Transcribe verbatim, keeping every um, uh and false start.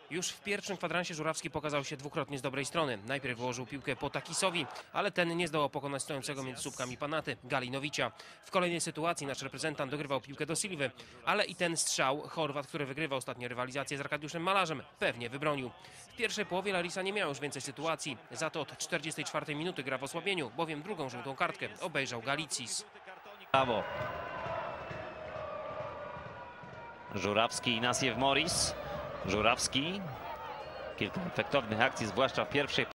Już w pierwszym kwadransie Żurawski pokazał się dwukrotnie z dobrej strony. Najpierw wyłożył piłkę po Takisowi, ale ten nie zdołał pokonać stojącego między słupkami Panaty, Galinowicza. W kolejnej sytuacji nasz reprezentant dogrywał piłkę do Silwy, ale i ten strzał Chorwat, który wygrywa ostatnio rywalizację z Arkadiuszem Malarzem, pewnie wybronił. W pierwszej połowie Larisa nie miała już więcej sytuacji, za to od czterdziestej czwartej minuty gra w osłabieniu, bowiem drugą żółtą kartkę obejrzał Galicis. Brawo. Żurawski i Nasiew Morris. Żurawski. Kilka efektownych akcji, zwłaszcza w pierwszej